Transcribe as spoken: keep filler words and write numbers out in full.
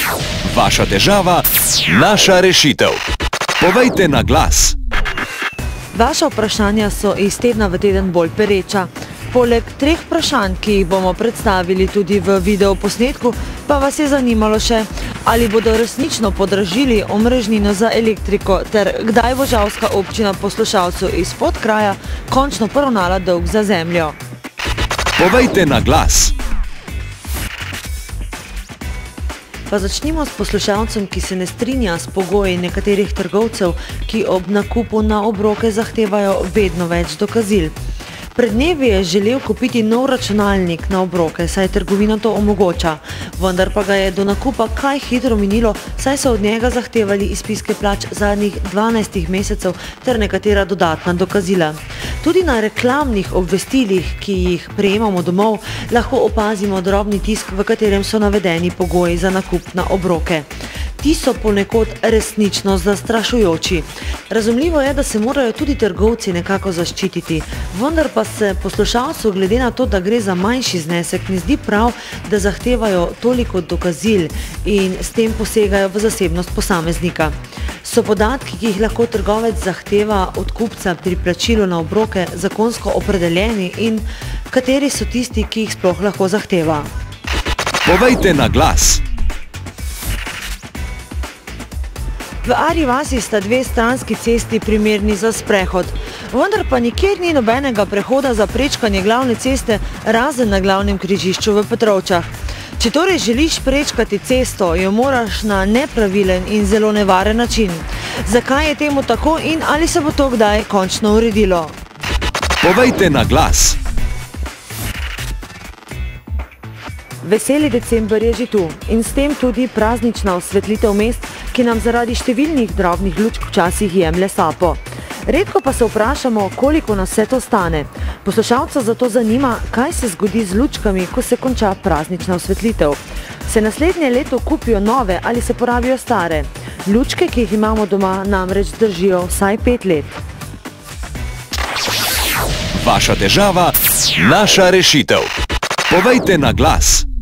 Vaša težava, naša rešitev. Povejte na glas. Vaša vprašanja so iz tedna v teden bolj pereča. Poleg treh vprašanj, ki jih bomo predstavili tudi v videoposnetku, pa vas je zanimalo še, ali bodo resnično podražili omrežnino za elektriko ter kdaj bo žalska občina poslušalcu iz Podkraja končno poravnala dolg za zemljo. Povejte na glas. Pa začnimo s poslušalcem, ki se ne strinja s pogoji nekaterih trgovcev, ki ob nakupu na obroke zahtevajo vedno več dokazil. Pred dnevi je želel kupiti nov računalnik na obroke, saj trgovina to omogoča, vendar pa ga je do nakupa kaj hitro minilo, saj so od njega zahtevali izpiske plač zadnjih dvanajstih mesecev ter nekatera dodatna dokazila. Tudi na reklamnih obvestilih, ki jih prejemamo domov, lahko opazimo drobni tisk, v katerem so navedeni pogoji za nakup na obroke. Ti so ponekod resnično zastrašujoči. Razumljivo je, da se morajo tudi trgovci nekako zaščititi, vendar pa se poslušalcu glede na to, da gre za manjši znesek, ne zdi prav, da zahtevajo toliko dokazil in s tem posegajo v zasebnost posameznika. So podatki, ki jih lahko trgovec zahteva od kupca pri plačilu na obroke, zakonsko opredeljeni in kateri so tisti, ki jih sploh lahko zahteva? Povejte na glas. V Arji vasi sta dve stranski cesti primerni za sprehod, vendar pa nikjer ni nobenega prehoda za prečkanje glavne ceste, razen na glavnem križišču v Petrovčah. Če torej želiš prečkati cesto, jo moraš na nepravilen in zelo nevaren način. Zakaj je temu tako in ali se bo to kdaj končno uredilo? Povejte na glas. Veseli december je že tu in s tem tudi praznična osvetlitev mest, ki nam zaradi številnih drobnih lučk včasih jemlje sapo. Redko pa se vprašamo, koliko nas vse to stane. Poslušalca zato zanima, kaj se zgodi z lučkami, ko se konča praznična osvetlitev. Se naslednje leto kupijo nove ali se porabijo stare? Lučke, ki jih imamo doma, namreč držijo vsaj pet let. Vaša težava, naša rešitev. Povejte na glas.